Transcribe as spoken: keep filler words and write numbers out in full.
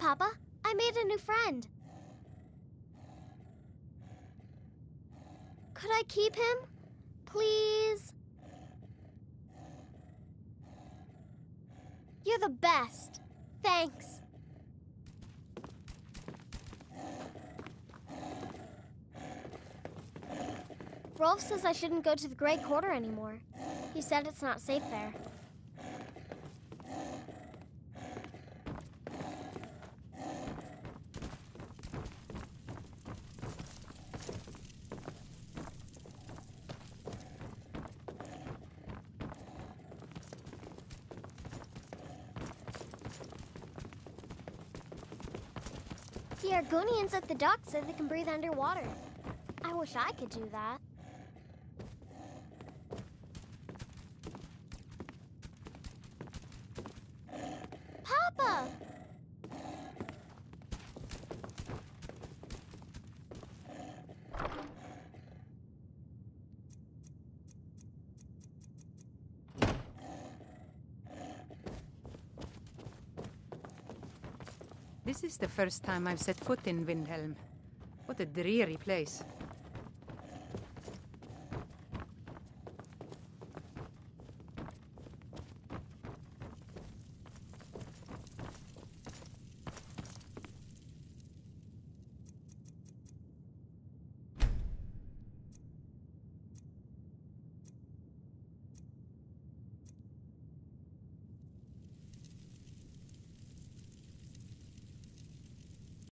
Papa. I made a new friend. Could I keep him? Please? You're the best. Thanks. Rolf says I shouldn't go to the Great Quarter anymore. He said it's not safe there. The Argonians at the dock said they can breathe underwater. I wish I could do that. Papa! This is the first time I've set foot in Windhelm. What a dreary place.